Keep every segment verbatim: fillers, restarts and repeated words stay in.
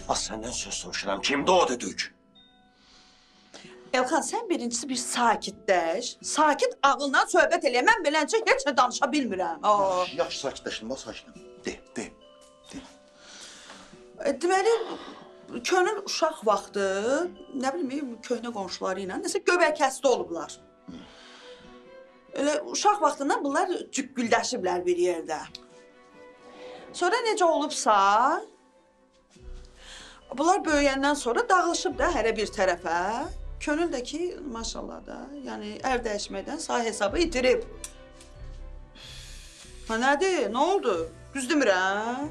Az senden söz soruşuram. Kimdi o dedik? Elxan, sən birincisi bir sakitləş. Sakit ağıldan söhbət eləyə. Mən beləcə heç nə danışa bilmirəm. Aa. Yaxşı, sakitləşdim, bax, sakitləşdim. De, de, de. E, deməli, könül uşaq vaxtı, nə bilim, köhnə qonşuları ilə nəsə göbəkəsdə olublar. Hı. Elə uşaq vaxtından bunlar cükküldəşiblər bir yerdə. Sonra necə olubsa, bunlar böyüyəndən sonra dağılışıb da hərə bir tərəfə. Könül də ki, maşallah da, yəni əv dəyişməkdən sağ hesabı itirib. Ha, nədir, nə oldu? Düz demirəm?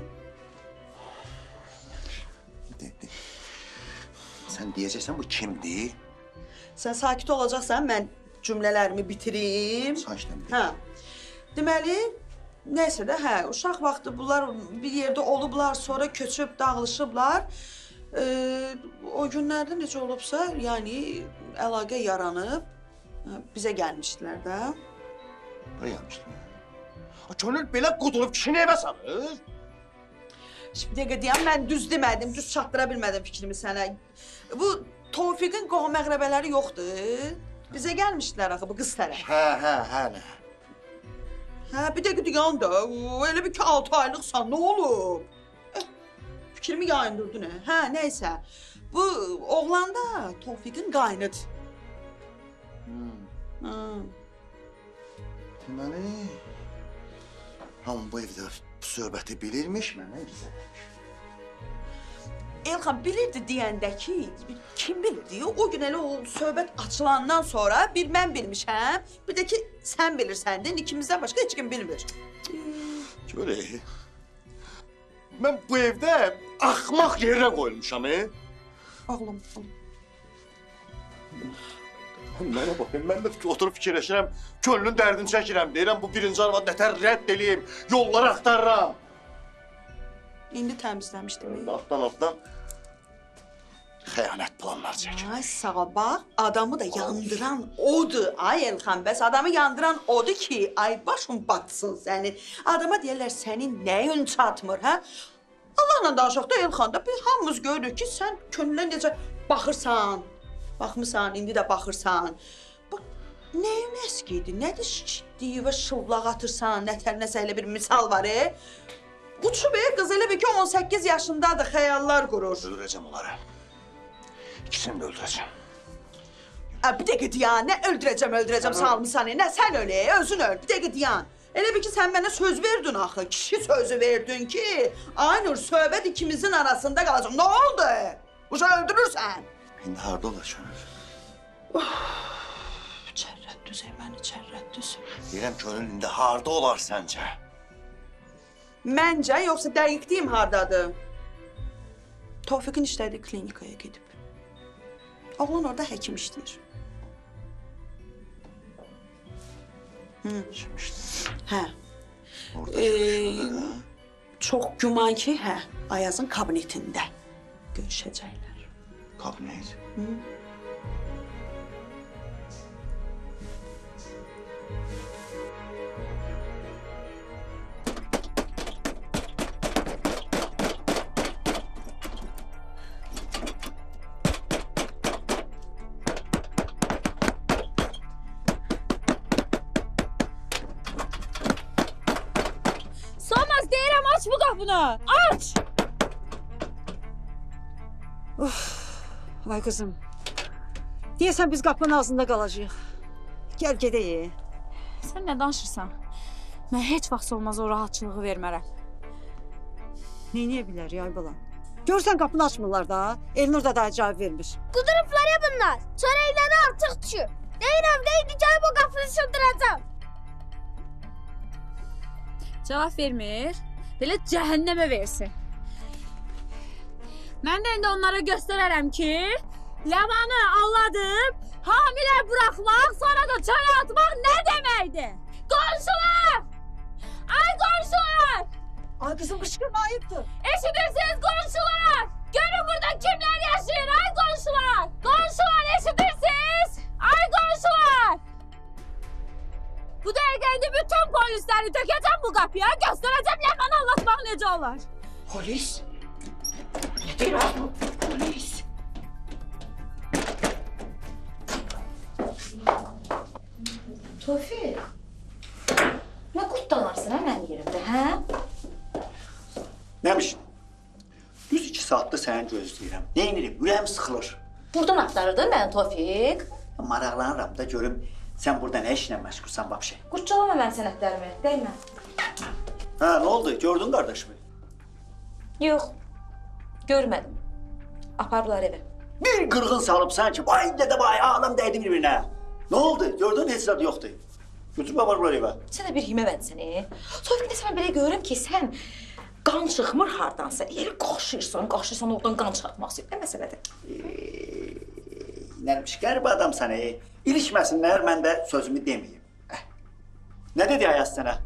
De, de. Sən deyəcəksən bu kimdir? Sən sakit olacaqsan, mən cümlələrimi bitirim. Saçdan bir. Hə. Deməli, nəysə də, hə, uşaq vaxtı bunlar bir yerdə olublar, sonra köçüb, dağılışıblar. Ee, o günlərdə necə olubsa, yəni əlaqə yaranıb, bizə gəlmişdilər də. Buraya gəlmişdilər. Könül belə qudurub kişini evə salır. Şimdi dəqiqə deyəm, mən düz demədim, düz çatdıra bilmədim fikrimi sənə. Bu Tofiqin qohum məqrəbələri yoxdur. Bizə gəlmişdilər axı bu qız tərəf. Hə, hə, hə, nə? Hə, bir dəqiqə deyən də, elə bir ki altı aylıqsan, nə olub? Fikrimi yayındırdı nə? Hə, nəysə. Bu oğlan da Tofiqin qaynıdır. Hmm. Hmm. Deməli, hamı bu evdə bu söhbəti bilirmiş, mənə bizə. Elxan bilirdi deyəndə ki, kim bilirdi? O gün elə o söhbət açılandan sonra bir mən bilmişəm, bir də ki sən bilirsəndin, ikimizdən başqa heç kim bilmir. Görək. Mən bu evdə axmaq yerə qoyulmuşam, e? Ağlam, ağlam. Mənə baxın, mən də oturub fikirləşirəm, könlün dərdini çəkirəm, deyirəm bu birinci arvad nətər rədd eləyim, yolları axtarıram. İndi təmizləmişdim. Altdan altdan xəyanət planlar çəkir. Ay sağa bax, adamı da yandıran odur. Ay Elxan, bəs adamı yandıran odur ki, ay başın batsın sənin. Adama deyərlər sənin nəyin çatmır, hə? Allahla danışaq da Elxan da, biz hamımız görürük ki, sən könlünə necə baxırsan. Baxmısan, indi də baxırsan. Bax, nəyin əskiydi, nədir şişdiyi və şıllaq atırsan, nətər nəsə elə bir misal var, e? Uçub, e, qız elə bir ki, on səkkiz yaşındadır, xəyallar qurur. Öldürəcəm onları. İkisini də öldürəcəm. Ə, bir dəqiqə deyən, nə öldürəcəm, öldürəcəm salmısan, nə sən öl, özün öl, bir dəqiqə deyən. Elə bir ki, sən mənə söz verdin axı, kişi sözü verdin ki, Aynur, söhbət ikimizin arasında qalacaq. Nə oldu? Bu şey öldürürsən. İndi harda olacaq? Çərrət düz, məni çərrət düz. Deyirəm könül indi harda olar səncə? Məncə, yoxsa dəqiq deyim hardadır? Tofiqin işlədiyi klinikaya gedib. Oğlan orada həkim işləyir. Kim işləyir? Hə. Orada Ee, görüşürlər, hə? Çox güman ki, hə, Ayazın kabinetində görüşəcəklər. Kabinet? Hı? Solmaz deyirəm, aç bu qapını, aç! Of, vay kızım. Deyəsən biz qapının ağzında qalacağıq. Gəl gedək. Sən nə danışırsan? Mən heç vaxt Solmaz o rahatçılığı vermərəm. Neyniyə bilər ya balam? Görsən qapını açmırlar da, Elnur da daha cavab vermir. Qudurublar ya bunlar. Sonra evləri artıq düşür. Deyirəm, deyirəm, gəlib o qapını çıldıracam. Cavab vermir, belə cəhənnəmə versin. Mən də indi onlara göstərərəm ki, Ləmanı alladıb, hamilə buraxmaq, sonra da çaya atmaq nə deməkdir? Qonşular! Ay qonşular! Ay kızım qışqırma ayıbdır. Eşidirsiniz qonşular! Görün burada kimlər yaşayır, ay qonşular! Qonşular, eşidirsiniz? Ay qonşular! Bu dəqiqə indi bütün polisləri tökəcəm bu qapıya, göstərəcəm Ləmanı allatmaq necə olar. Polis? Biraz bu polis. Tofiq, nə qurtdalarsan hə mənim yerimdə, hə? Nəmiş? Düz iki saatdır səni gözləyirəm. Neyinirim? Ürəyim sıxılır. Buradan axtarırdın məni Tofiq. Maraqlanıram da görüm sən burada nə işlə məşğulsan vəbşə. Qurcalama mənim sənədlərimi, dəymə. Hə, nə oldu? Gördün qardaşımı? Yox, görmədim. Apardılar evə. Bir qırğın salıbsan ki, vay nə də vay, ağlam dəydi bir-birinə. Nə oldu? Gördün, heç zad yoxdur. Götürüb apardılar evə. Sən də bir himə vənsən, e? Tofiq, nəsə mən belə görürəm ki, sən qan çıxmır hardansa, elə qaşıyırsan, qaşıyırsan, oradan qan çıxartmaq istəyir. Nə məsələdir? Nəmiş, qəribə adam sənə. İlişməsinlər, mən də sözümü deməyim. Hə. Nə dedi Ayaz sənə?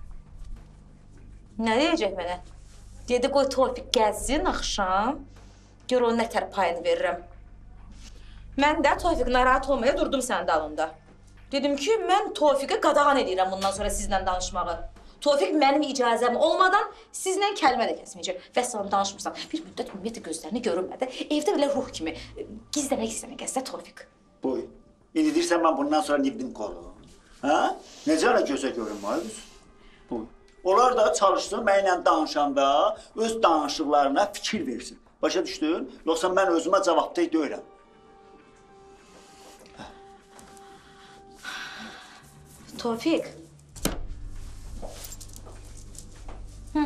Nə deyəcək mənə? Dedi, qoy Tofiq gəlsin axşam, gör onun nətər payını verirəm. Mən də Tofiq narahat olmaya durdum sənin dalında. Dedim ki, mən Tofiqə qadağan edirəm bundan sonra sizlə danışmağı. Tofiq mənim icazəm olmadan sizlə kəlmə də kəsməyəcək. Və sonra danışmırsan. Bir müddət ümumiyyətlə gözlərini görünmədi. Evdə belə ruh kimi gizlənə-gizlənə gəzsə Tofiq. Boy. İndi deyirsən mən bundan sonra nibdim qolum. Hə? Necə elə gözə görünmür? Boy. Onlar da çalışsın mənimlə danışanda öz danışıqlarına fikir versin. Başa düşdün? Yoxsa mən özümə cavabdeh deyirəm. Tofiq. Hı.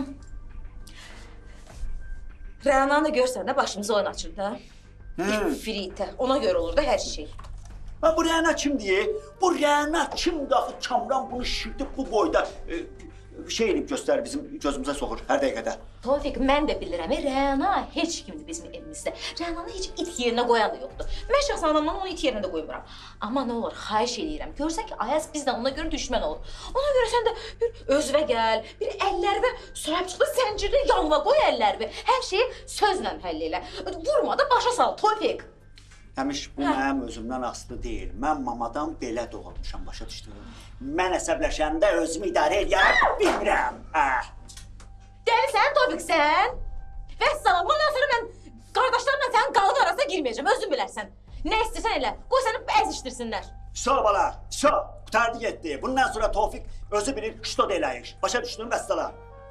Rənanı da görsən də başımıza oyun açır da. Hı. Fritə. Ona görə olur da hər şey. Ha, bu Rəna kimdir? Bu Rəna kimdir? Axı Kamran bunu şişirdib bu boyda e, şey eləyib göstərir, bizim gözümüzə soxur hər dəqiqədə. Tofiq, mən də bilirəm, e, Rəna heç kimdir bizim evimizdə. Rənanı heç it yerinə qoyan da yoxdur. Mən şəxsən adamdan onu it yerinə də qoymuram. Amma nə olur, xahiş edirəm. Görsən ki, Ayaz bizdən ona görə düşmən olur. Ona görə sən də bir özvə gəl, bir əllərvə sahib çıxdı, zəncirli yanva qoy əllərvə. Hər şeyi sözlə həll elə. Vurma da başa sal, Tofiq. Həmiş, bu mənim özümdən asılı deyil. Mən mamadan belə doğulmuşam, başa düşdün. Mən əsəbləşəndə özümü idarə edəyəm, bilmirəm. Dəlisən, Tofiq, sən? Vəssalam, bundan sonra mən qardaşlarımla sənin qalın arasına girməyəcəm, özün bilərsən. Nə istəyirsən elə, qoy səni əzişdirsinlər. So bala, so, qutardı getdi. Bundan sonra Tofiq özü bilir, kışto deyiləyir. Başa düşdün, vəssala.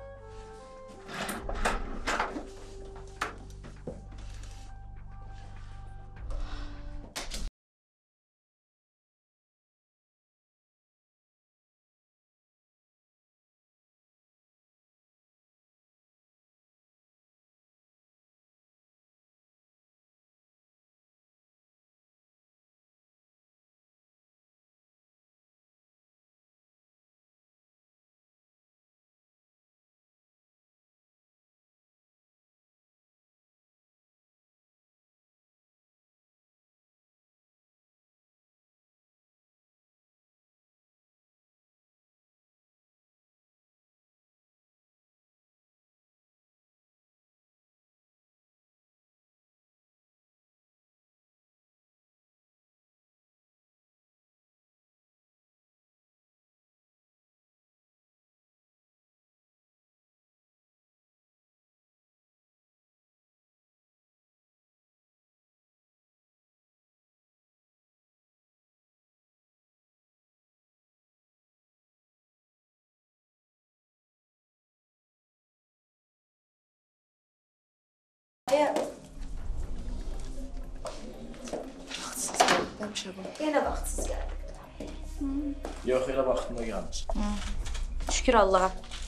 Vaxtsız gəldik, demişə bu. Yenə vaxtsız gəldik. Yox, elə vaxtında gəlmişsin. Şükür Allaha.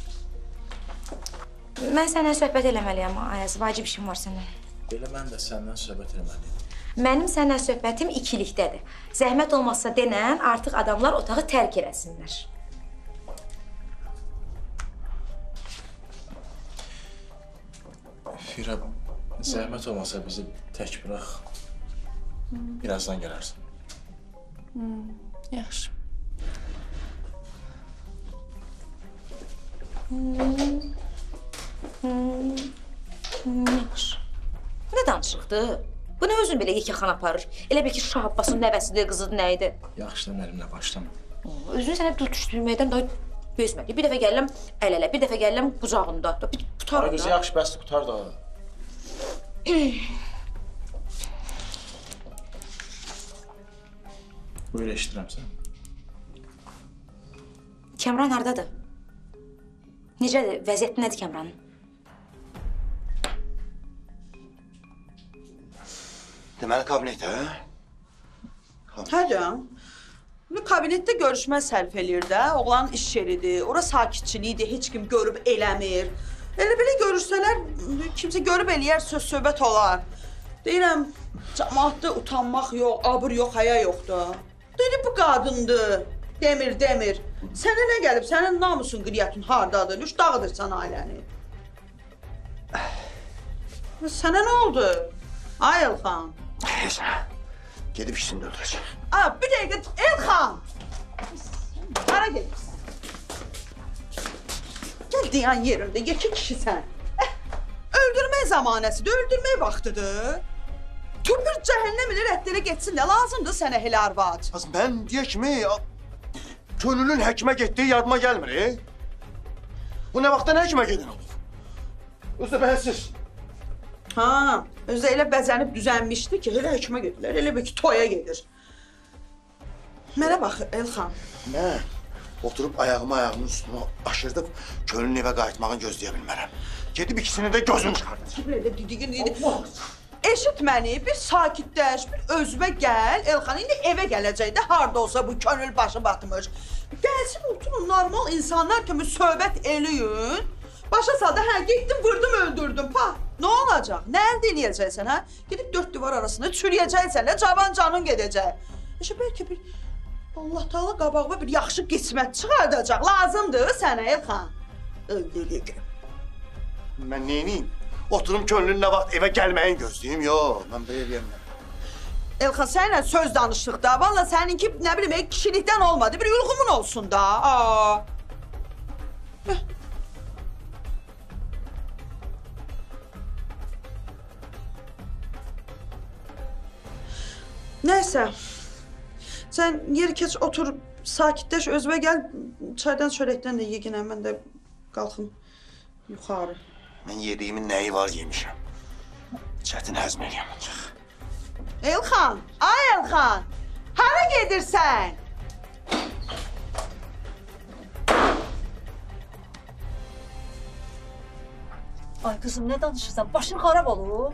Mən sənə söhbət eləməliyəm, Ayaz. Vacib işim var səndən. Elə mən də səndən söhbət eləməliyim. Mənim səndən söhbətim ikilikdədir. Zəhmət olmazsa denən, artıq adamlar otağı tərk eləsinlər. Firə, zəhmət olmasa bizi tək bıraq. Birazdan gələrsən. Yaxşı. Yaxşı. Bu nə danışıqdır? Bu nə özün belə yekəxan aparır? Elə bil ki, Şah Abbasın nəvəsidir, qızıdır, nə idi? Yaxşı da əlimlə başlama. Özünü sənə tutuşturməkdən daha bezmədi. Bir dəfə gəlirəm əl-ələ, bir dəfə gəlirəm qucağında. Bir Ay qutarım qızı, da. yaxşı, bəsdir, qutar da. Buyur eşidirəm sən. Kəmran hardadır? Necədir? Vəziyyəti nədir Kəmranın? Deməli kabinetdə, hə? Hə canım. Bu kabinetdə görüşmə sərf eləyir də. Oğlanın iş yeridir. Ora sakitçilikdir. Heç kim görüb eləmir. Elə belə görüşsələr, kimsə görüb eləyər, söz-söhbət olar. Deyirəm, cəmaatda utanmaq yox, abır yox, həya yoxdur. Dedi, bu qadındır. Demir, demir. Sənə nə gəlib? Sənin namusun, qiriyyətin hardadır? Üç dağıdırsan ailəni. Sənə nə oldu? Ay Elxan. Heç nə. Gedib ikisini də öldürəcəm. Aa, bir dəqiqə, Elxan! Hara gedirsən? Gel dayan yerində, yekə kişisən. Eh, öldürmək zamanəsidir, öldürmək vaxtıdır. Tüpür cəhənnəm ilə rəddələ getsin, nə lazımdır sənə elə arvad? Az mən deyə kimi, könlünün həkimə getdiyi yadıma gəlmir, e? Bu nə vaxtdan həkimə gedin olur? Özdə bəhəssiz. Ha, özü elə bəzənib düzənmişdi ki, elə həkimə gedirlər, elə bir ki, toya gedir. Mənə bax, Elxan. Mən oturub ayağımı ayağımın üstünə aşırdıb, könlün evə qayıtmağını gözləyə bilmərəm. Gedib ikisini də gözüm çıxardacaq. Belə didigin idi. Eşit məni, bir sakitləş, bir özümə gəl. Elxan, indi evə gələcək də, harda olsa bu könül başı batmış. Gəlsin, oturun, normal insanlar kimi söhbət eləyin. Başa saldı, hə, getdim, vurdum, öldürdüm, pa. Nə olacaq? Nə əldə eləyəcəksən, hə? Gedib dörd divar arasında çürüyəcəksən, nə cavan canın gedəcək. Eşə, bəlkə bir Allah Taala qabağıma bir yaxşı qismət çıxardacaq. Lazımdır sənə, Elxan. Öldürdük. Mən neyniyim? Oturum könlünün nə vaxt evə gəlməyin gözləyim, yox, mən belə eləyəməm. Elxan, səninlə söz danışdıq da, valla səninki, nə bileyim, kişilikdən olmadı, bir ülğumun olsun da. Aa. Nəysə, sən yeri keç, otur, sakitləş, özümə gəl, çaydan çörəkdən də yeginəm, mən də qalxım yuxarı. Mən yediyimin nəyi var yemişəm. Çətin həzm eləyəm ancaq. Elxan, ay Elxan, hara gedirsən? Ay kızım, nə danışırsan? Başın xarab olur.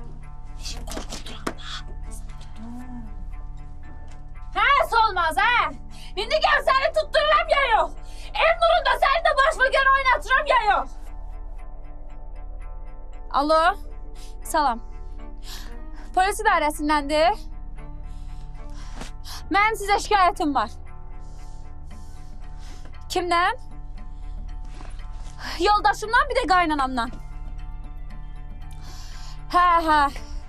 Həs olmaz, hə? İndi gəl səni tutdururam ya yox. Ev nurunda səni də başıma görə oynatıram ya yox. Alo, salam. Polis idarəsindəndir. Mənim sizə şikayətim var. Kimdən? Yoldaşımdan, bir də qaynanamdan. Hə, hə.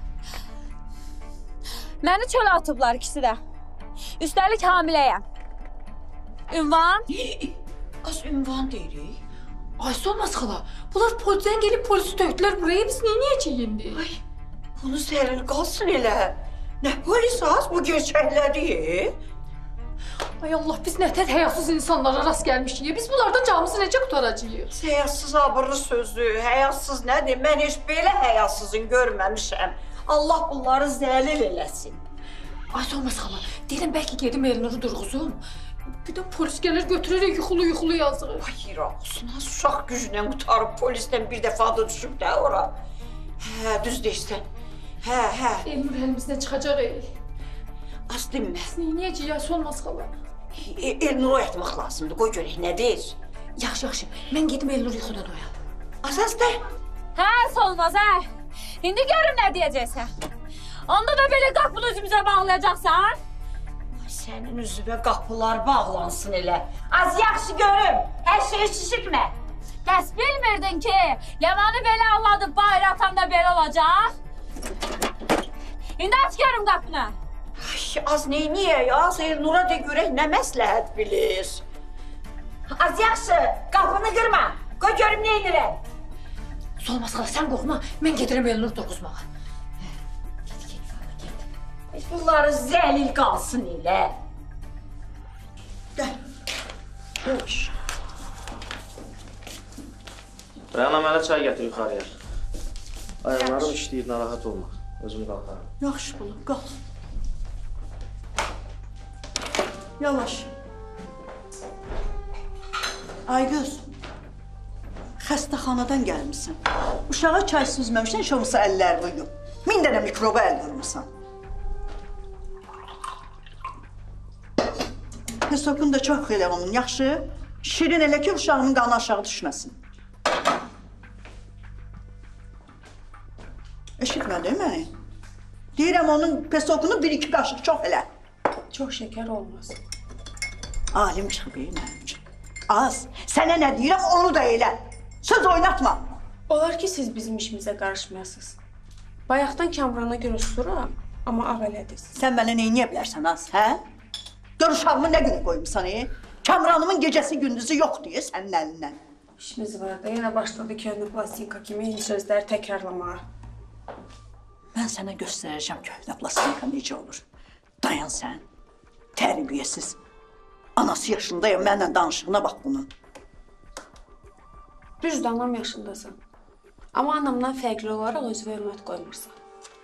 Məni çölə atıblar ikisi də. Üstəlik hamiləyəm. Ünvan? Az ünvan deyirik. Ayşe olmaz xala. Bunlar polisten gelip polisi döktüler buraya. Biz niye niye çeyindi? Ay, bunu sərin qalsın elə. Nə polis az, bu gerçəklədir. Ay Allah, biz nətər həyasız insanlara rast gəlmişik. Biz bunlardan canımızı necə qutaracağıq? Həyasız abırlı sözdür, həyasız nədir? Mən heç belə həyasızın görməmişəm. Allah bunları zəlil eləsin. Ayşe olmaz xala. Deyirəm bəlkə gedim Elnur'u durğuzum. Bir də polis gəlir götürərək yuxulu yuxulu yazıq. Ay, olsun, az uşaq gücündən qutarıb polisdən bir dəfə da düşüb də ora. Hə, düz deyirsən. Hə, hə. Elnur əlimizdən çıxacaq el. Az dinmə. Biz neyniyəcəyik Ayşe olmaz xala? E, Elnur'u oyatmaq lazımdır, qoy görək nə deyir. Yaxşı, yaxşı. Mən gedim Elnur yuxudan oyal. Asas da. Həs olmaz, hə? İndi görün nə deyəcəksən. Onda da belə qapını üzümüzə bağlayacaqsan. Sənin üzvə qapılar bağlansın elə. Az yaxşı görüm, hər şey şişikmə. Bəs bilmirdin ki, Yamanı belə anladıb bayra atanda belə olacaq. İndi aç görüm qapını. Ay, az neyniyək, az Elnur'a de görək nə məsləhət bilir. Az yaxşı, qapını qırma. Qoy görüm neynirəm. Solmaz xala, sən qorxma. Mən gedirəm Elnur dokuzmağa. Bunları zəlil qalsın elə. Gəl. Hoş. Rəna, mənə çay gətir yuxarıya. Ayaqlarım işləyir, narahat olma. Özüm qalxaram. Yaxşı bulub, qalx. Yavaş. Aygöz, xəstəxanadan gəlmişsən. Uşağa çay süzməmişsən, heç olmasa əllərini yuyub. Min dənə mikroba əl vurmuşsan. Pesokun da çox elə onun, yaxşı? Şirin elə ki, uşağımın qanı aşağı düşməsin. Eşitmədin məni? Deyirəm onun pesokunu bir iki qaşıq çox elə. Çox şəkər olmaz. Alim çıxıb mənim üçün. Az, sənə nə deyirəm onu da elə. Söz oynatma. Olar ki, siz bizim işimizə qarışmayasınız. Bayaqdan Kamrana görə susuram, amma ağ elədiniz. Sən mənə neyniyə bilərsən az, hə? Gör uşağımı nə günə qoymuşsan, e? Kamranımın gecəsi gündüzü yox deyə sənin əlindən. İşimiz var da, yenə başladı köhnə plastinka kimi eyni sözləri təkrarlamağa. Mən sənə göstərəcəm köhnə plastinka necə olur. Dayan sən, tərbiyəsiz. Anası yaşındayım, mənlə danışığına bax bunun. Düzdür, anam yaşındasan. Amma anamdan fərqli olaraq özünə hörmət qoymursan.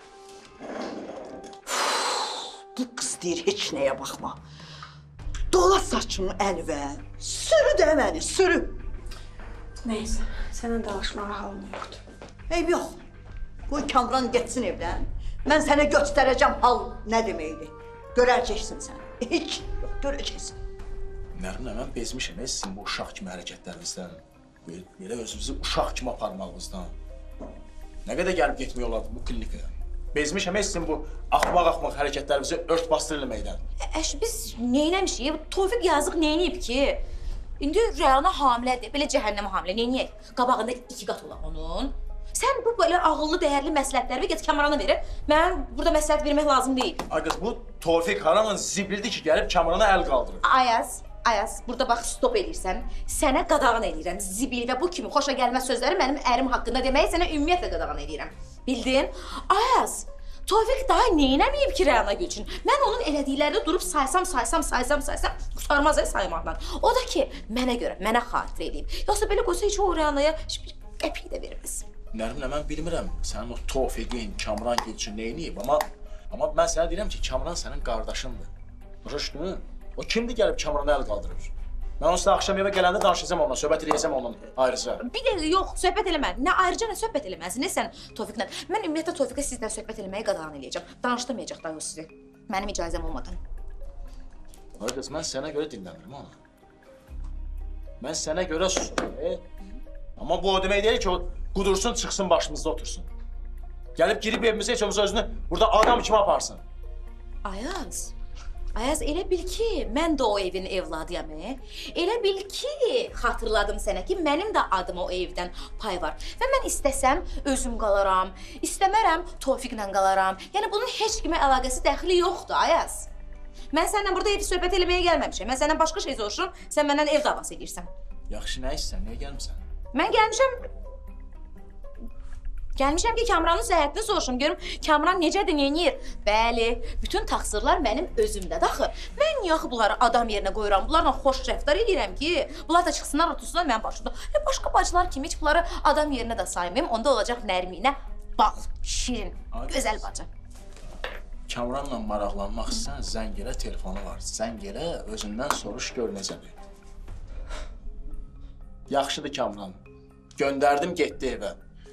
Bu qız deyir, heç nəyə baxma. Dola saçını əlvə, sürü də məni, sürü. Neysə, sənə danışmağa halım yoxdur. Eyb yox, qoy Kamran getsin evdən. Mən sənə göstərəcəm hal nə deməkdir. Görəcəksin sən, heç yox, görəcəksin. Nərimlə, mən bezmişəm, sizin bu uşaq kimi hərəkətlərinizdən. Belə özünüzü uşaq kimi aparmağınızdan. Nə qədər gəlib getmək olardı bu klinikaya? Bezmişəm, sizin bu axmaq-axmaq hərəkətlərinizi ört bastır eləməkdən. Əş, biz neynəmişik? Tofiq yazıq neynəyib ki? İndi Rəyana hamilədir, belə cəhənnəmə hamilə, neynəyək? Qabağında iki qat olar onun. Sən bu belə ağıllı, dəyərli məsləhətləri get Kamrana verir. Mən burada məsləhət vermək lazım deyil. Ay qız, bu Tofiq haranın zibildir ki, gəlib Kamrana əl qaldırır. Ayaz, Ayaz, burada bax stop eləyirsən. Sənə qadağan eləyirəm. Zibil və bu kimi xoşa gəlməz sözləri mənim ərim haqqında deməyi sənə ümumiyyətlə qadağan eləyirəm. Bildin? Ayaz, Tofiq daha neynəməyib ki Rəyana Gülçin? Mən onun elədiklərini durub saysam, saysam, saysam, saysam, qurtarmaz saymaqdan. O da ki, mənə görə, mənə xatirə eləyib. Yoxsa belə qoysa heç o Rəyanaya heç bir qəpik də verməz. Nərimlə, mən bilmirəm, sənin o Tofiqin, Kamran Gülçin neynəyib, amma amma mən sənə deyirəm ki, Kamran sənin qardaşındır. Başa düşdün? O kimdir gəlib Kamrana əl qaldırır? Mən onsuz da axşam evə gələndə danışacağam onunla, söhbət eləyəcəm onun ayrıca. Bir də yox, söhbət eləmə. Nə ayrıca, nə söhbət eləməsin, nə sən Tofiqlə. Mən ümumiyyətlə Tofiqə sizlə söhbət eləməyi qadağan eləyəcəm. Danışdırmayacaq da o sizi. Mənim icazəm olmadan. Ay qız, mən sənə görə dinləmirəm onu. Mən sənə görə susurum, e? Amma bu o demək deyil ki, o qudursun, çıxsın başımızda otursun. Gəlib girib evimizə heç olmasa özünü burada adam kimi aparsın. Ayaz. Ayaz, elə bil ki, mən də o evin evladıyam, e? Elə bil ki, xatırladım sənə ki, mənim də adım o evdən pay var. Və mən istəsəm, özüm qalaram, istəmərəm, Tofiqlə qalaram. Yəni, bunun heç kimə əlaqəsi, dəxili yoxdur, Ayaz. Mən səndən burada ev söhbət eləməyə gəlməmişəm. Mən səndən başqa şey soruşurum, sən məndən ev davası edirsən. Yaxşı, nə istəyirsən, niyə gəlmirsən? Mən gəlmişəm... Gəlmişəm ki, Kamranın səhhətini soruşum, görüm Kamran necədir, neyniyir? Bəli, bütün təqsirlər mənim özümdədir axı. Mən niyə axı bunları adam yerinə qoyuram, bunlarla xoş rəftar edirəm ki, bunlar da çıxsınlar, otursunlar mənim başımda. E, başqa bacılar kimi heç bunları adam yerinə də saymayım, onda olacaq Nərminə bal, şirin, gözəl bacı. Kamranla maraqlanmaq istəyən zəng elə, telefonu var. Zəng elə, özündən soruş, gör necədir. Yaxşıdır Kamran, göndərdim, getdi evə.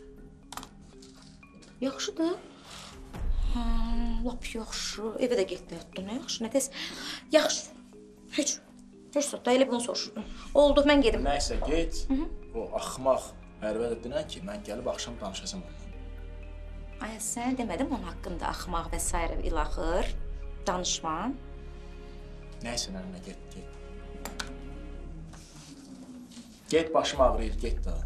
Yaxşıdır. Hə, lap yaxşı. Evə də getdi, nə yaxşı, nə tez. Yaxşı. Heç, heç sotda elə bunu soruşurdum. Oldu, mən gedim. Nəysə, get. O axmaq Mərvə də dinən ki, mən gəlib axşam danışacam onunla. Ay, sənə demədim onun haqqında axmaq və s. ilaxır. Danışma. Nəysə, nənə, get, get. Get, başım ağrıyır, get da.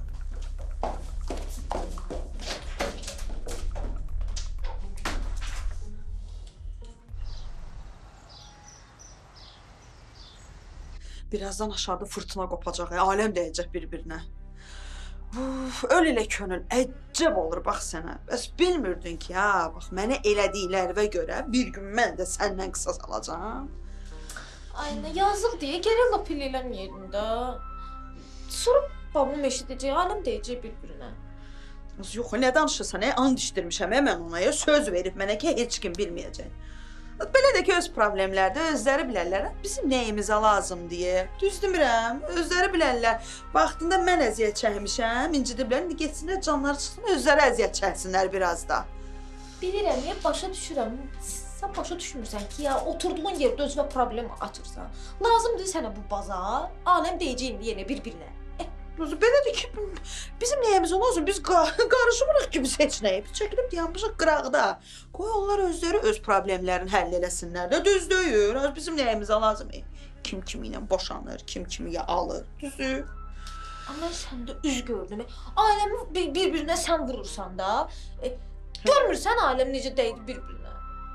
Birazdan aşağıda fırtına qopacaq, aləm dəyəcək bir-birinə. Uf, öl elə könül, əcəb olur, bax sənə. Bəs bilmirdin ki, ha, bax, mənə elədiklərimə görə bir gün mən də səndən qısas alacağam. Ay, nə yazıq deyə, gərək lap elə eləməyəydin də. Sonra babam eşidəcək, aləm dəyəcək bir-birinə. Yox, nə danışırsan? Ə, and içdirmişəm ə, mən ona. Söz verib mənə ki, heç kim bilməyəcək. Belə də ki, öz problemlərdə özləri bilərlər. Bizim nəyimizə lazım deyə. Düz demirəm, özləri bilərlər. Vaxtında mən əziyyət çəkmişəm, incidiblər. İndi getsinlər, canları çıxsın, özləri əziyyət çəksinlər biraz da. Bilirəm, ya başa düşürəm. Sən başa düşmürsən ki, ya oturduğun yerdə özünə problem açırsan. Lazımdır sənə bu bazar. Aləm deyəcək indi yenə bir-birinə. Belədir ki, bizim nəyimizə lazım? Biz qarışmırıq ki, biz heç nəyə. Biz çəkilib dayanmışıq qıraqda. Qoy onlar özləri öz problemlərini həll eləsinlər də. Düz deyir. Bizim nəyimizə lazım? Kim kimi ilə boşanır, kim kimiyə alır. Düzdür. Amma sən də üz gördün. Aləmi bir-birinə sən vurursan da. E, görmürsən aləm necə dəydi bir-birinə.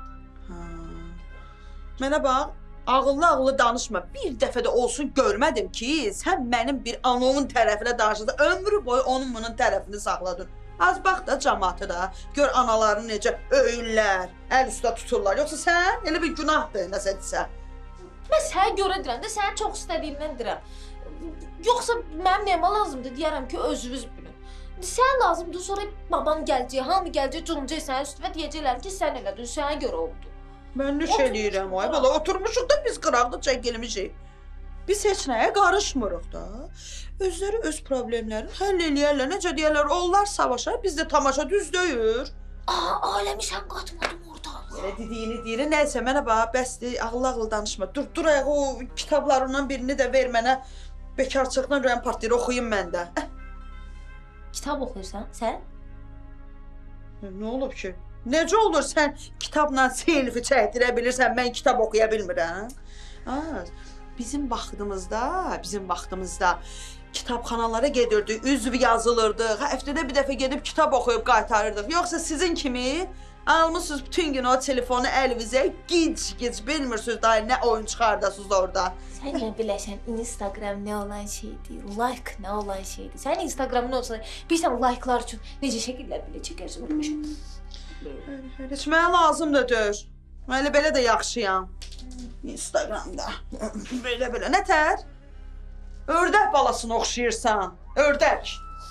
Mənə bax, ağıllı-ağıllı danışma. Bir dəfə də olsun görmədim ki, sən mənim bir anovun tərəfinə danışırsan. Ömrü boyu onun bunun tərəfini saxladın. Az bax da cəmaatı da. Gör analarını necə öyürlər, əl üstə tuturlar. Yoxsa sən elə bir günahdır nəsə desə. Mən sənə görə deyirəm də, səni çox istədiyimdən deyirəm. Yoxsa mənim nəyimə lazımdır deyərəm ki, özünüz bilin. Sən lazımdır, sonra babam gələcək, hamı gələcək, cumcaq sənin üstünə deyəcəklər ki, sən elədin, sənə görə oldu. Mən nə şey deyirəm, ay bala, oturmuşuq da biz qıraqda çəkilmişik. Biz heç nəyə qarışmırıq da. Özləri öz problemlərini həll eləyərlər, necə deyərlər, onlar savaşar, biz də tamaşa düz deyir. Aa, aləmi sən qatmadın orada. Elə dediyini deyir, nəysə mənə bax, bəsdir, ağıl-ağıl danışma. Dur, dur ayağı o kitablarından birini də ver mənə. Bekarçılıqdan rüyən partiyayı oxuyum mən də. Kitab oxuyursan, sən? Nə olub ki? Necə olur sən kitabla selfie çəkdirə bilirsən, mən kitab oxuya bilmirəm? Az, bizim vaxtımızda, bizim vaxtımızda kitabxanalara gedirdik, üzv yazılırdıq, həftədə bir dəfə gedib kitab oxuyub qaytarırdıq. Yoxsa sizin kimi almışsınız bütün gün o telefonu əlinizə, gic-gic bilmirsiniz daha nə oyun çıxardasınız orada. Sən nə biləsən, Instagram nə olan şeydir, like nə olan şeydir. Sən Instagramın olsa, bilirsən like'lar üçün necə şəkillər belə çəkərsən. Heç mənə lazımdır. Mən elə belə də yaxşıyam. Instagramda. Belə-belə. Nətər? Ördək balasını oxşayırsan. Ördək.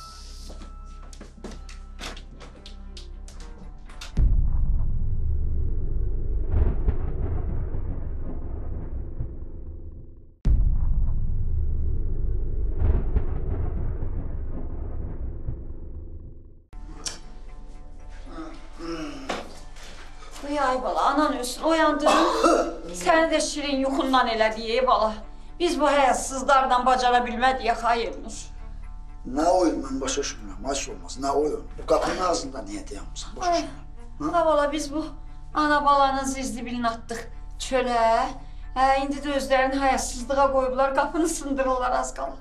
Ay bala, anan ölsün, oyandın. Səni də şirin yuxundan elədi, ey bala. Biz bu həyatsızlardan bacara bilmədik, xayırmış. Nə oyun, mən başa düşmürəm, aç olmaz, nə oyun? Bu qapının ağzında niyə dayanmışsan, başa düşmürəm? Ha bala, biz bu ana balanın zizdibilini atdıq çölə. Hə, indi də özlərini həyatsızlığa qoyublar, qapını sındırırlar az qala.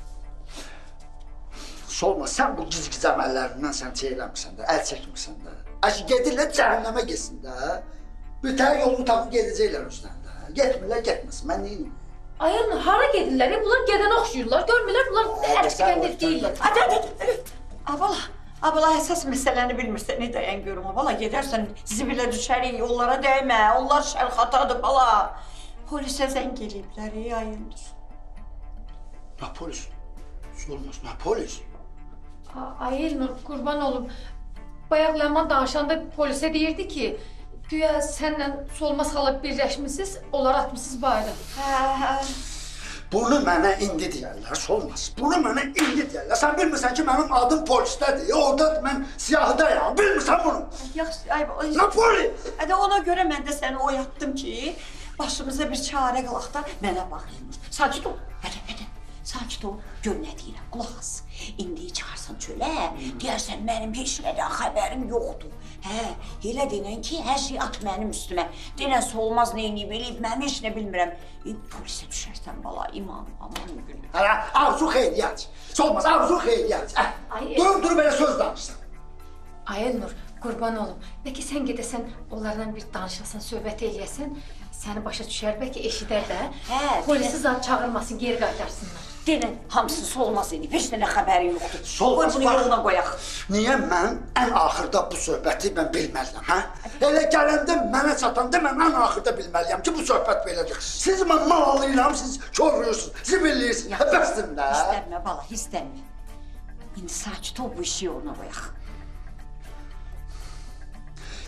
Solma, sən bu giz-giz əməllərindən sən çeyləmirsən də, əl çəkmirsən də. Əşi gedirlər cəhənnəmə getsin də. Bütər yolunu tapıb gedəcəklər özdən də. Getmirlər, getməsin, mən neyim? Ayın, hara gedirlər? Bunlar gedənə oxşuyurlar, görmürlər, bunlar ərşikəndə deyirlər. Hadi, hadi. Abala, abala əsas məsələni bilmirsən, ne dayan görüm. Abala, gedərsən zibilə düşərik, onlara dəymə, onlar şərxatadır, bala. Polisə zəng eləyiblər, ey ayındır. Nə polis? Olmaz, nə polis? Ay Elnur, qurban olum. Bayaq Ləman danışanda polisə deyirdi ki, güya sənlə Solmaz xala birləşmişsiniz, onları atmışsınız bayra. Hə, hə. Bunu mənə indi deyərlər, Solmaz. Bunu mənə indi deyərlər. Sən bilmirsən ki, mənim adım polisdədir. Orada mən siyahıdayam. Bilmirsən bunu? Yaxşı, ay bala. Nə polis? Hadi ona görə mən də səni oyatdım ki, başımıza bir çarə qılaq da mənə bax Elnur. Sakit ol. Hadi, hadi. Sakit ol. Gör nə deyirəm, qulaq as. İndi çıxarsan çölə, deyərsən mənim heç nədən xəbərim yoxdur. Hə, elə denən ki, hər şey at mənim üstümə. Denən Solmaz neyniyib, eləyib, mən heç nə bilmirəm. E, polisə düşərsən bala, iman, aman günü. Hələ, arzu xeyriyyat. Solmaz, arzu xeyriyyat. Dur, dur, belə söz danışsan. Ay Elnur, qurban olum. Bəlkə sən gedəsən, onlarla bir danışasan, söhbət eləyəsən, səni başa düşər, bəlkə eşidər də. Hə, polisi zat çağırmasın, geri qaytarsınlar. Denən hamısı Solmaz edib, heç nədən xəbəri yoxdur. Solmaz, qoy bunu yoluna qoyaq. Niyə mən ən axırda bu söhbəti mən bilməliyəm, hə? Elə gələndə mənə çatanda mən ən axırda bilməliyəm ki, bu söhbət belədir. Siz mən mal alıram, siz körürsünüz, zibilləyirsiniz, bəsdir də. Hissənmə bala, hissənmə. İndi sakit ol, bu işi yoluna qoyaq.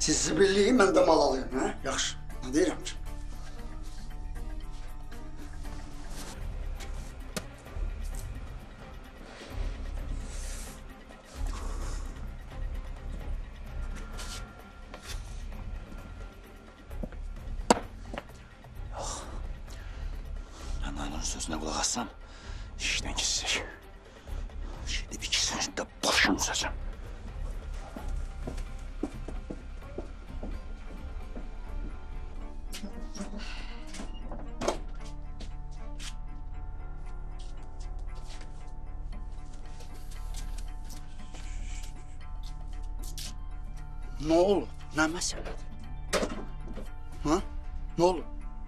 Siz zibilliyi, mən də mal alayım, hə? Yaxşı, nə deyirəm ki? Mən onun sözünə qulaq assam, işdən keçəcək. Şimdi bir iki sözü də başını uzatacağım. Nə olub? Nə məsələdir? Ha? Nə olub?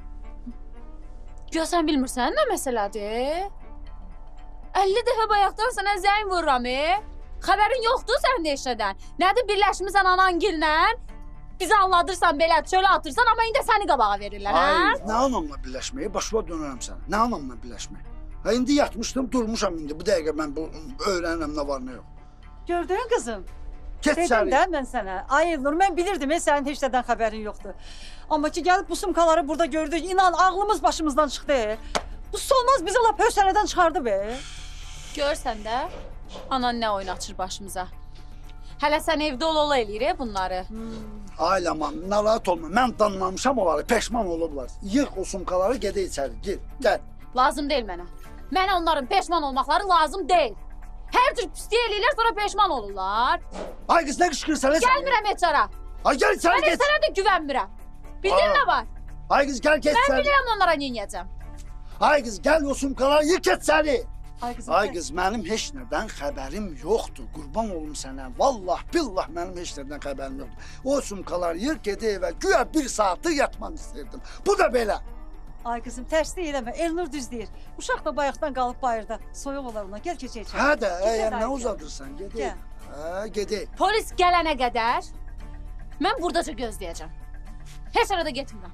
Güya sən bilmirsən nə məsələdir? əlli dəfə bayaqdan sənə zəng vururam, e? Xəbərin yoxdur sən də işlədən. Nədir birləşmirsən anangillə? Bizi anladırsan belə, çölə atırsan, amma indi səni qabağa verirlər, hə? Ay, nə anlamla birləşməyi? Başıma dönərəm sənə. Nə anlamla birləşməyi? Ha, indi yatmışdım, durmuşam indi. Bu dəqiqə mən bu öyrənirəm nə var, nə yox. Gördün kızım? Get Dedim səni. də mən sənə. Ay Elnur, mən bilirdim, e, sənin heç nədən xəbərin yoxdur. Amma ki, gəlib bu sumkaları burada gördük, inan ağlımız başımızdan çıxdı. E. Bu solmaz bizi lap hövsələdən çıxardı be. Görsən də, anan nə oynaçır başımıza. Hələ sən evdə ol-ola eləyir e, bunları. Hmm. Ailəman, narahat olma. Mən tanımamışam onları, peşman olublar. Yığ o sumkaları, gedə içəri, gir, gəl. Lazım deyil mənə. Mənə onların peşman olmaqları lazım deyil. Hər cür pisliyə eləyirlər, sonra peşman olurlar. Ay qız, nə qışqırsan sən? Gəlmirəm heç ara. Ay gəl içəri, Mən geç. heç sənə də güvənmirəm. Bildin nə var? Ay qız, gəl, geç Mən içəri. bilirəm onlara nə edəcəm. Ay qız, gəl o sumkaları, yığ, get içəri. Ay qızım, Ay qız, mənim heç nədən xəbərim yoxdur. Qurban olum sənə. Vallah, billah mənim heç nədən xəbərim yoxdur. O sumkalar yığ, gedə evə. Güya bir saatı yatmaq istəyirdim. Bu da belə. Ay qızım, tərslik eləmə. Elnur düz deyir. Uşaq da bayaqdan qalıb bayırda. Soyuq olar ona. Gəl keçək içəri. Hə də, Get, əgər ay, nə gəl. uzadırsan, gedək. Gəl. Hə, gedək. Polis gələnə qədər mən buradaca gözləyəcəm. Heç arada getmirəm.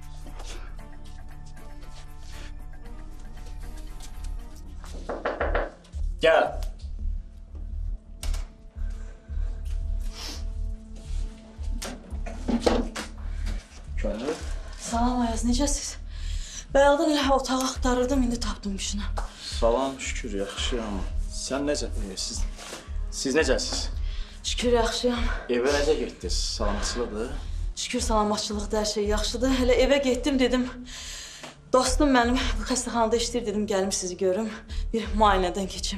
Gəl. Könül. Salam Ayaz, necəsiz? Bayaqdan elə otağı axtarırdım, indi tapdım işini. Salam, şükür, yaxşıyam. Sən necə, e, siz, siz necəsiz? Şükür yaxşıyam. Evə necə getdiniz? Salamatçılıqdır? Şükür salamatçılıqda hər şey yaxşıdır. Hələ evə getdim dedim. Dostum mənim bu xəstəxanada işləyir dedim, gəlim sizi görüm. Bir müayinədən keçim.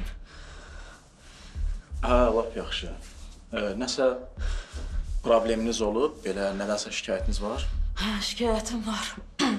Hə, lap yaxşı. E, nəsə probleminiz olub, belə nədənsə şikayətiniz var? Hə, şikayətim var.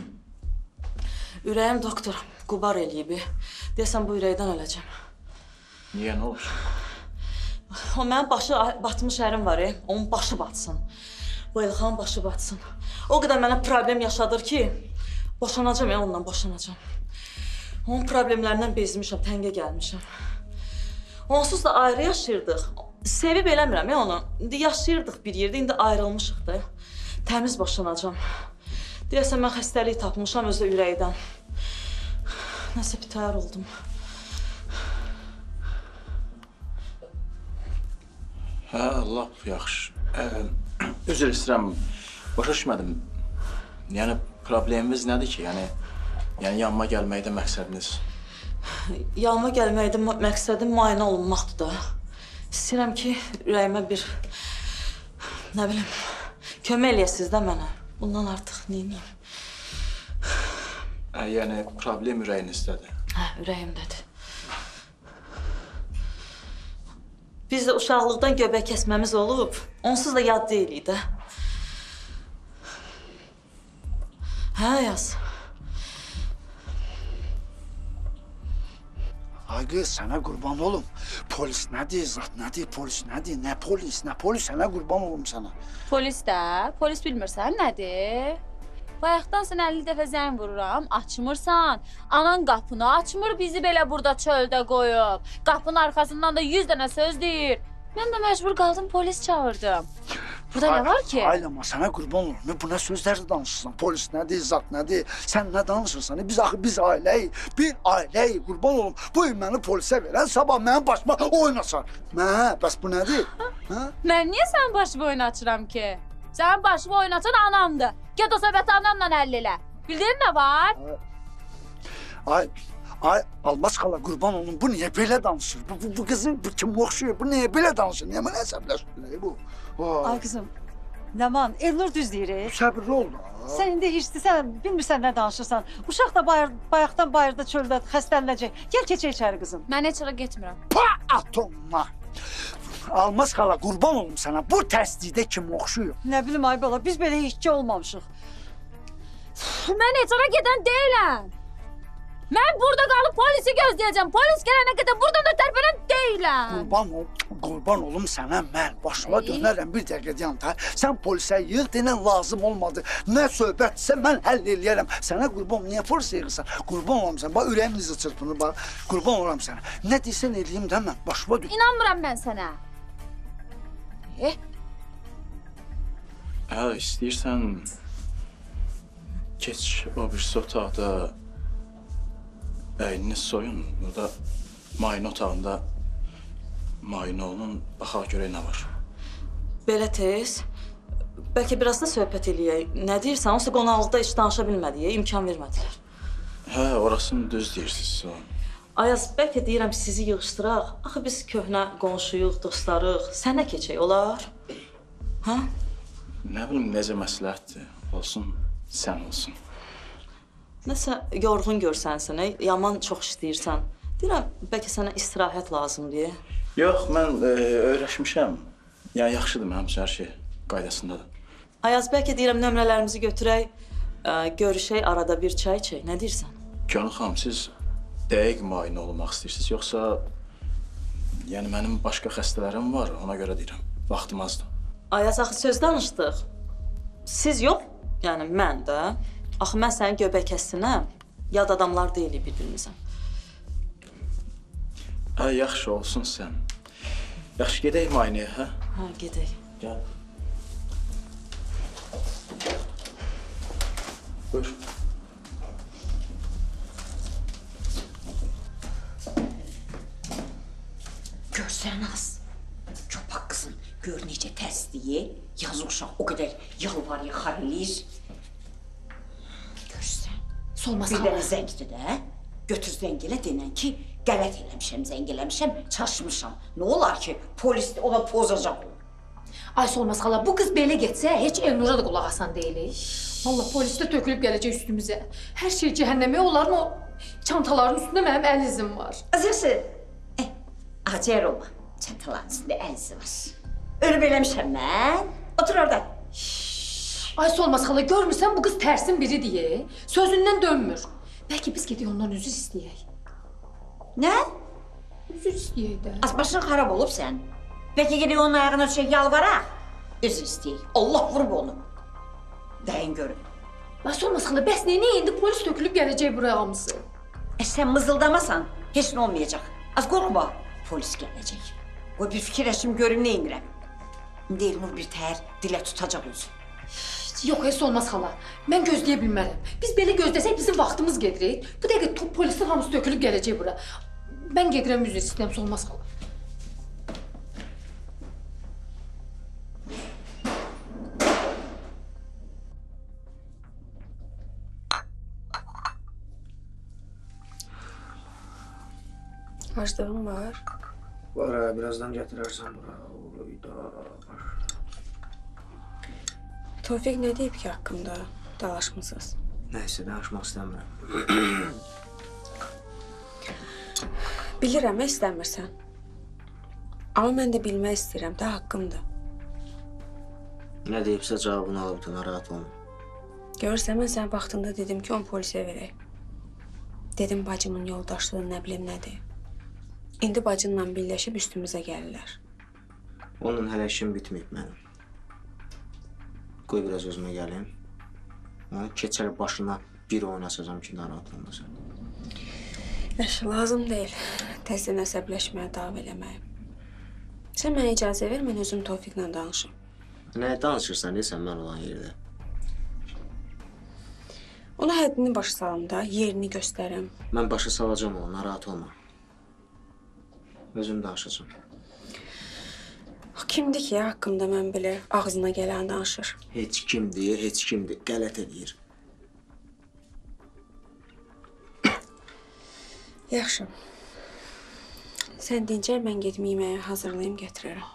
Ürəyim doktor qubar eləyib. Deyəsən bu ürəkdən öləcəm. Niyə, nə olur? O mənim başı batmış ərim var, e. Onun başı batsın. Bu Elxanın başı batsın. O qədər mənə problem yaşadır ki, boşanacam ya ondan, boşanacam. Onun problemlərindən bezmişəm, təngə gəlmişəm. Onsuz da ayrı yaşayırdıq. Sevib eləmirəm ya onu. İndi yaşayırdıq bir yerdə, indi ayrılmışıq da. Təmiz boşanacam. Deyəsən mən xəstəliyi tapmışam özü ürəkdən. Nəsə bir təyər oldum. Hə, lap yaxşı. Ə, üzr istəyirəm, başa düşmədim. Yəni, problemimiz nədir ki? Yəni, yəni yanıma gəlməkdə məqsədiniz? Yanıma gəlməkdə məqsədim müayinə olunmaqdır da. İstəyirəm ki, ürəyimə bir, nə bilim, kömək eləyəsiniz də mənə. Bundan artıq neyiniyim? Ə, yəni, problem ürəyinizdədir. Hə, ürəyimdədir. Biz də uşaqlıqdan göbək kəsməmiz olub, onsuz da yad deyilik də. Hə, yaz. Ay qız, sənə qurban olum. Polis nədir, zat nədir, polis nədir, nə polis, nə polis, sənə qurban olum sənə. Polis də, polis bilmirsən nədir? Bayaqdan sən əlli dəfə zəng vururam, açmırsan. Anan qapını açmır, bizi belə burada çöldə qoyub. Qapının arxasından da yüz dənə söz deyir. Mən də məcbur qaldım, polis çağırdım. Burada nə var ki? Aylama, sənə qurban olum. Bu nə sözlər danışırsan? Polis nədir, zat nədir? Sən nə danışırsan? Biz axı biz ailəyik, bir ailəyik, qurban olum. Bu gün məni polisə verən, sabah mənim başıma oynasar. Mə, bəs bu nədir? Hə? Mən niyə sən başımı oynaçıram ki? Sənin başımı oynatan anamdır. Get o söhbəti anamla həll elə. Bildirin nə var? Ay, ay Almaz xala qurban olun. Bu niyə belə danışır? Bu, bu, bu qızın bu kim oxşuyur? Bu niyə belə danışır? Niyə mənə əsəbləşdirir bu? Vay. Ay qızım, Ləman, Elnur düz deyir. e. Səbirli ol da. Sən indi hirslisen, bilmirsən nə danışırsan. Uşaq da bayır, bayaqdan bayırda çöldə xəstələnəcək. Gəl keçək içəri qızım. Mən heç yerə getmirəm. Pa atomma. Almaz xala qurban olum sana. Bu təsdiqdə kim oxşuyur? Nə bilim ay bala, biz belə heç olmamışıq. Mən heç yerə gedən deyiləm. Mən burada qalıb polisi gözləyəcəm. Polis gələnə qədər buradan da tərpənən deyiləm. Qurban ol, qurban olum sənə mən. Başıma dönərəm bir dəqiqə yanta. Sən polisə yığ, denən lazım olmadı. Nə söhbətsə mən həll eləyərəm. Sənə qurban, niyə polisə yığırsan? Qurban olum sən. Bax ürəyim izi çırpınır, bax. Qurban olam sənə. Nə deyirsən eləyim də mən. Başıma dön. İnanmıram mən sənə. Eh, Hə, istəyirsən keç o birisi otaqda əynini soyun. Burada mayın otağında mayın olun, baxaq görək nə var. Belə tez. Bəlkə biraz da söhbət eləyək. Nə deyirsən? Onsuz qonaqlıqda heç danışa bilmədik, imkan vermədilər. Hə, orasını düz deyirsiniz. Ayaz, bəlkə deyirəm sizi yığışdıraq. Axı biz köhnə qonşuyuq, dostlarıq. Sənə keçək, olar? Hə? Nə bilim, necə məsləhətdir. Olsun, sən olsun. Nəsə yorğun görsənsən, yaman çox işləyirsən. Deyirəm, bəlkə sənə istirahət lazımdır. Yox, mən e, öyrəşmişəm. Yəni, yaxşıdır mənim üçün hər şey qaydasındadır. Ayaz, bəlkə deyirəm nömrələrimizi götürək, ə, görüşək, arada bir çay içək. Nə deyirsən? Gönül xanım, siz dəqiq müayinə olmaq istəyirsiniz, yoxsa yəni mənim başqa xəstələrim var, ona görə deyirəm. Vaxtım azdır. Ayaz, axı söz danışdıq. Siz yox, yəni mən də. Axı mən sənin göbək kəssinəm, yad adamlar deyilik bir-birimizə. Hə, yaxşı olsun sən. Yaxşı, gedək müayinəyə, hə? Hə, gedək. Gəl. Buyur. Görsən az. Çopak qızın gör necə təsdiyi. Yazıq uşaq o qədər yalvar yaxar eləyir. Görsən. Solmaz Bir xala. dənə zəngdir də. Götür zəng elə denən ki, qələt eləmişəm, zəng eləmişəm, çaşmışam. Nə olar ki, polis ona pozacaq. Ay Solmaz xala, bu qız belə getsə, heç Elnura da qulaq asan deyilik. Vallahi polis də tökülüb gələcək üstümüzə. Hər şey cəhənnəmə, onların o çantaların üstündə mənim əl izim var. Azəsi, eh, acər olma. Çantaların üstündə əl izi var. Ölüb eləmişəm mən. Otur orada. Ay Solmaz xala, görmürsən bu qız tərsin biri deyə, sözündən dönmür. Bəlkə biz gedək ondan üzr istəyək. Nə? Üzr istəyək də. Az başın xarab olub sən. Bəlkə gedək onun ayağına düşək, yalvaraq. Üzr istəyək. Allah vurub onu. Dəyin görün. Ay Solmaz xala, bəs nə indi polis tökülüb gələcək buraya hamısı? E sən mızıldamasan, heç nə olmayacaq. Az qorxma, polis gələcək. O bir fikirləşim görüm nə edirəm. İndi Elnur bir təhər dilə tutacaq özü. Yox, heç olmaz xala. Mən gözləyə bilmərəm. Biz belə gözləsək bizim vaxtımız gedirik. Bu dəqiqə top polislər hamısı tökülüb gələcək bura. Mən gedirəm üzr istəyirəm, olmaz xala. Harclığın var. Var ha, birazdan getirersen bura. Tevfik ne deyib ki hakkında? Dalaşmısınız. Neyse, danışmaq istəmirəm. Bilirəm, istəmirsən. Amma mən də bilmək istəyirəm, də haqqımdır. Nə deyibsə cavabını alıbdı, narahat olma. Görürsən, mən sən vaxtında dedim ki, onu polisə verək. Dedim, bacımın yoldaşlığı nə bilim nədir. İndi bacınla birləşib üstümüzə gəlirlər. Onun hələ işim bitməyib mənim. Qoy biraz özümə gəlim. Keçər başına bir oynasacam ki, narahat olmasın. Yaxşı, lazım deyil. Təzdən əsəbləşməyə, dav eləməyə. Sən mənə icazə ver, mən özüm Tevfiklə danışım. Nə danışırsan, deyirsən mən olan yerdə? Ona həddini başa salım da, yerini göstərim. Mən başa salacam onu, narahat olma. Özüm danışacam. Kimdir ki haqqımda mən belə ağzına gələn danışır? Heç kimdir, heç kimdir. Qələt eləyir. Yaxşı. Sən dincəl, mən gedim yeməyi hazırlayım, gətirərəm.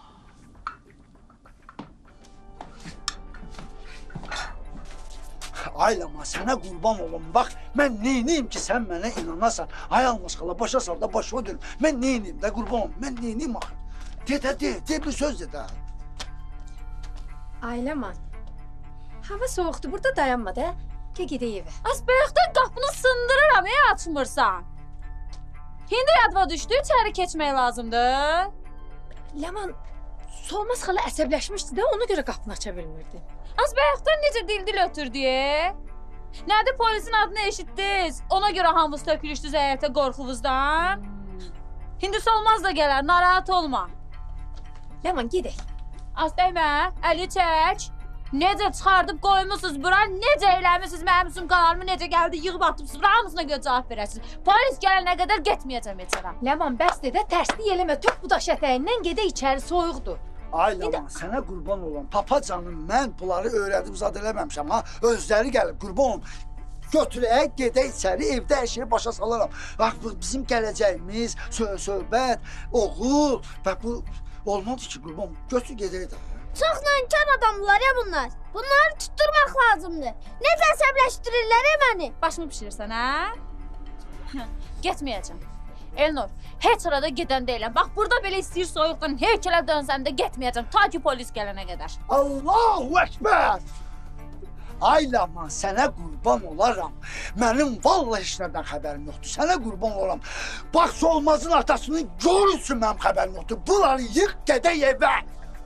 Aylama, sənə qurban olum. Bax, mən neyniyim ki, sən mənə inanasan. Ay almış qala, başa sal da başa dönüm. Mən neyniyim də qurban olum, mən neyniyim axı? De də, de, de bir söz de də. Aylaman. Hava soğuktu, burada dayanma da. Gel gidək evə. Az bayaqdan qapını sındırıram, ey açmırsan. Hindi yadıma düşdü, içəri keçmək lazımdır. Laman, Solmaz xala əsəbləşmişdi də, ona görə qapını aça bilmirdi. Az bayaqdan necə dil-dil ötürdü? Nədir polisin adını eşitdiniz? Ona görə hamınız tökülüşdünüz həyətə qorxuvuzdan. Hindi Solmaz da gələr, narahat olma. Laman, gedək. Az dəymə, əli çək. Necə çıxardıb qoymusunuz bura, necə eləmişsiniz, mənim sumkalarımı necə gəldi, yığıb atıbsınız, bura hamısına görə cavab verəsiniz. Polis gələnə qədər getməyəcəm içərə. Laman, bəsdir də, tərslik eləmə, tök bu daş ətəyindən gedək içəri, soyuqdur. Ay Laman, sənə qurban olum. Papa canım, mən bunları öyrədib zad eləməmişəm, ha? Özləri gəlib, qurban olum. Götürək, gedək içəri, evdə hər şeyi başa salaram. Bax, bu bizim gələcəyimiz, sö söhbət, oğul və bu olmadı ki, qurban olum. Götür, gedək də. Çox nankar adamlar ya bunlar. Bunları tutturmaq lazımdır. Necə əsəbləşdirirlər ya məni? Başımı pişirirsən, hə? Getməyəcəm. Elnur, heç arada gedən deyiləm. Bax, burada belə istəyir soyuqdan heykələ dönsəm də getməyəcəm. Ta ki polis gələnə qədər. Allahu Ekber! Ay Laman, sənə qurban olaram. Mənim vallahi heç nədən xəbərim yoxdur. Sənə qurban olaram. Bax, Solmazın atasını görürsün, mənim xəbərim yoxdur. Bunları yıx, gedək evə.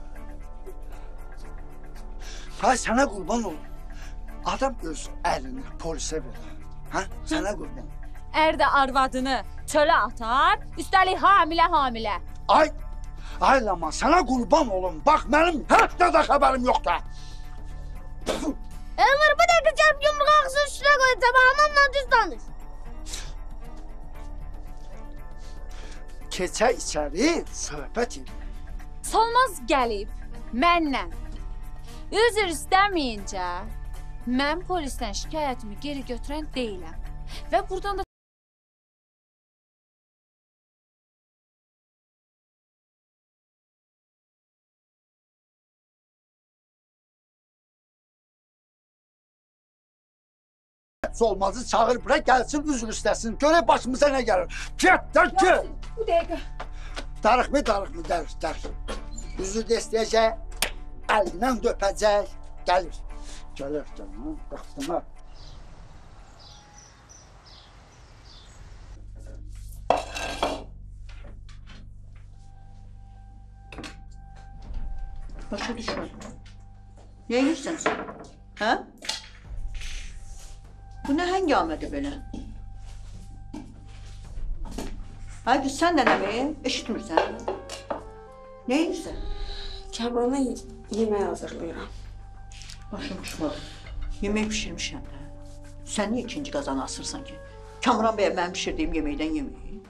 Ay, sənə qurban olum. Adam öz əlini polisə verir. Hə? Sənə qurban olum. Ər də arvadını çölə atar, üstəlik hamilə-hamilə. Ay, ay Laman, sənə qurban olum. Bax, mənim heç nədən xəbərim yoxdur. Elmir, bu dəqiqə gəlib yumruq ağzının üstünə qoyacam, anamla düz danış. Keçə içəri, söhbət edin. Solmaz gəlib mənlə. Üzr istəməyincə, mən polisdən şikayətimi geri götürən deyiləm. Və buradan da Solmazı çağır bura, gəlsin, üzr istəsin. Görək başımıza nə gəlir. Get, də, get. Bu dəqiqə. Darıqmı, darıqmı, dərir, dərir. Üzr də istəyəcək. Əlindən döpəcək, gəlir. Gəlir, canım, baxsana. Başa düşmədim. Nə yiyirsən sən? Hə? Bu nə həngamədir belə? Haydi, sən də nə mi? Eşitmirsən? Nə yiyirsən? Kamrana yemək hazırlayıram. Başım uçmadı. Yemək pişirmişəm də. Sən niyə ikinci qazanı asırsan ki? Kamran bəyə mənim pişirdiyim yeməkdən yeməyi.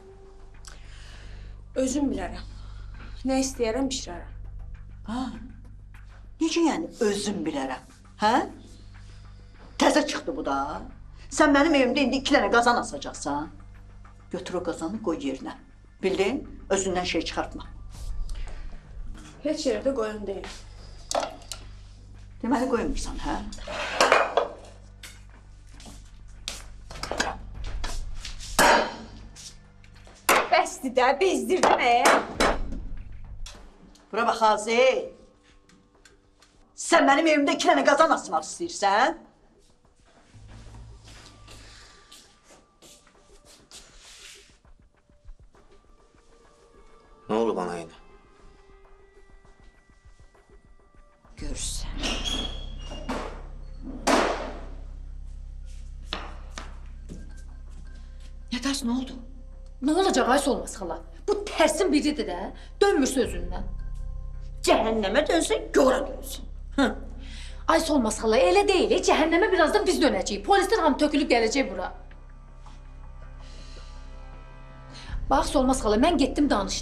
Özüm bilərəm. Nə istəyərəm, bişirərəm. Ha? Necə yəni özüm bilərəm? Hə? Təzə çıxdı bu da. Sən mənim evimdə indi iki dənə qazan asacaqsan. Götür o qazanı, qoy yerinə. Bildin? Özündən şey çıxartma. Heç yerdə qoyun deyil. Deməli qoymursan, hə? Bəsdir də, bezdirdin, ə? Bura bax, Azə. Sən mənim evimdə iki dənə qazan asmaq istəyirsən? Nə oldu bana yine? Görürsən. Ne ders, ne oldu? Ne olacaq ay Solmaz xala? Bu tərsin biridir də, dönmür sözündən. Cəhənnəmə dönsün, gora dönsün. Hı. Ay Solmaz xala, elə deyil, cəhənnəmə birazdan biz dönəcəyik. Polislər hamı tökülüb gələcək bura. Bax Solmaz xala, mən getdim danışdım.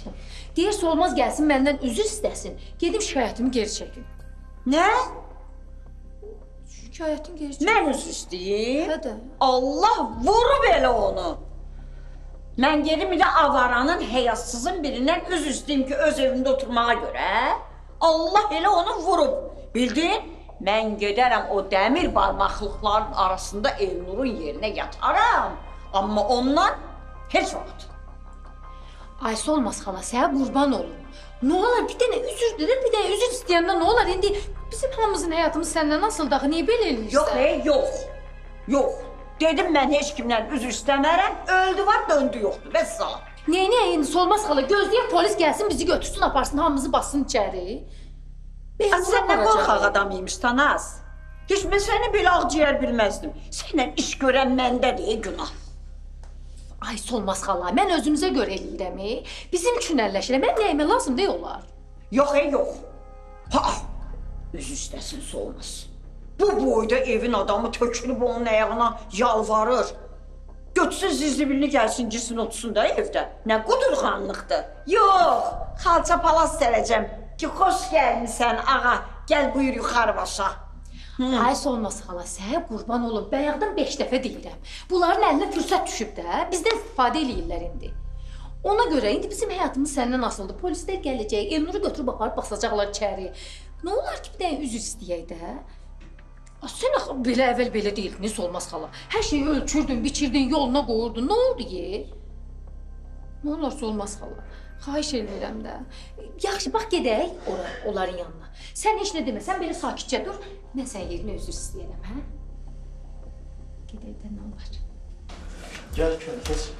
Deyir Solmaz gəlsin məndən üzr istəsin. Gedim şikayətimi geri çəkin. Nə? Şikayətimi geri çəkin. Mən üzr istəyim? Hə də. Allah vurub elə onu. Mən gedim bir də avaranın, həyasızın birindən üzr istəyim ki, öz evində oturmağa görə. Allah elə onu vurub. Bildin? Mən gedərəm o dəmir barmaqlıqların arasında Elnurun yerinə yataram. Amma ondan heç vaxt. Ay Solmaz xala, sənə qurban olum. Nə olar, bir dənə üzr dilir, bir dənə üzr istəyəndə nə olar? İndi bizim hamımızın həyatımız səndən nasıl daxı, niyə belə eləyirsən? Yox, ey, yox. Yox. Dedim mən heç kimdən üzr istəmərəm, öldü var, döndü yoxdur, vəssalam. Neyini indi Solmaz xala, gözləyək polis gəlsin, bizi götürsün, aparsın, hamımızı bassın içəri. Sən nə qorxaq adamıymış, Tanaz? Heç mən səni belə ağciyər bilməzdim. Sənlə iş görən məndədir, günah. Ay Solmaz xala, mən özümüzə görə eləyirəm, bizim üçün əlləşirəm, mən nəyimə lazım deyil olar. Yox, ey, yox. Ha, üzr istəsin Solmaz. Bu boyda evin adamı tökülüb onun ayağına yalvarır. Götürsün zizlibilini gəlsin, girsin, otursun da evdə. Nə qudurğanlıqdır. Yox, xalça palas sərəcəm ki, xoş gəlmisən ağa, gəl buyur yuxarı başa. Ay Solmaz xala, sənə qurban olum, bayaqdan beş dəfə deyirəm. Bunların əlinə fürsət düşüb də, bizdən istifadə eləyirlər indi. Ona görə indi bizim həyatımız səndən asıldı. Polislər gələcək, Elnuru götürüb aparıb basacaqlar içəri. Nə olar ki, bir dənə üzr istəyək də? Sən axı belə əvvəl belə deyildin, Solmaz xala. Hər şeyi ölçürdün, biçirdin, yoluna qoyurdun. Nə oldu ye? Nə olar Solmaz xala? Xahiş edirəm də. Yaxşı, bax gedək ora, onların yanına. Sən heç nə demə, sən belə sakitcə dur. Mən sən yerinə üzr istəyirəm, hə? Gedək də nə olar? Gəl, gəl, keç.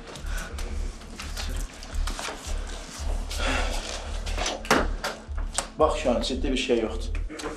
Bax şu an ciddi bir şey yoxdur.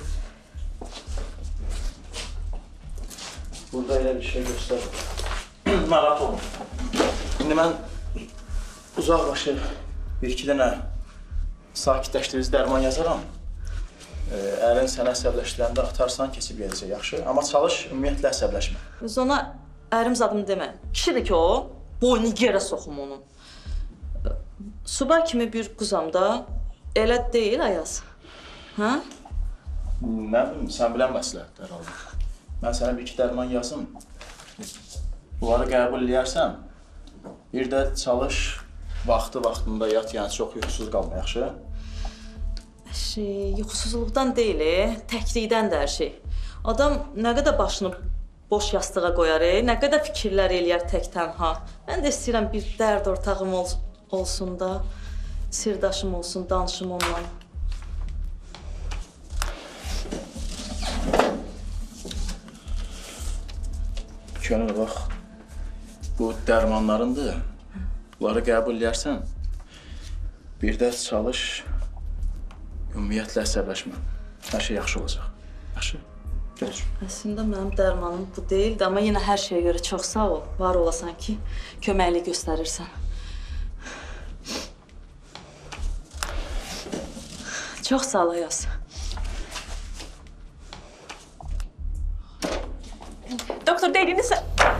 Burada elə bir şey göstər. Narahat olun. İndi mən uzaqbaşı bir-iki dənə sakitləşdirici dərman yazaram. Ərin sənə əsəbləşdirəndə atarsan, keçib gedəcək, yaxşı? Amma çalış, ümumiyyətlə əsəbləşmə. Biz ona ərim zadını demə. Kişidir ki o, boynu yerə soxum onun. Subay kimi bir quzam da, elə deyil Ayaz. Hə? Nə bilim, sən bilən məsləhətlər aldım. Mən sənə bir-iki dərman yazım. Bunları qəbul edərsən, bir də çalış, vaxtı-vaxtında yat, yəni çox yuxusuz qalma, yaxşı? Şey, yuxusuzluqdan deyil, təklikdən də hər şey. Adam nə qədər başını boş yastığa qoyar, nə qədər fikirlər eləyər tək tənha. Mən də istəyirəm bir dərd ortağım ol olsun da, sirdaşım olsun, danışım onunla. Gönül, bax, bu dərmanlarındır. Bunları qəbul edərsən, bir də çalış, ümumiyyətlə əsəbləşmə. Hər şey yaxşı olacaq. Yaxşı? Gəl. Əslində mənim dərmanım bu deyildi, amma yenə hər şeyə görə çox sağ ol. Var olasan ki, köməklik göstərirsən. Çox sağ ol Ayaz. Doktor, dediyini sən...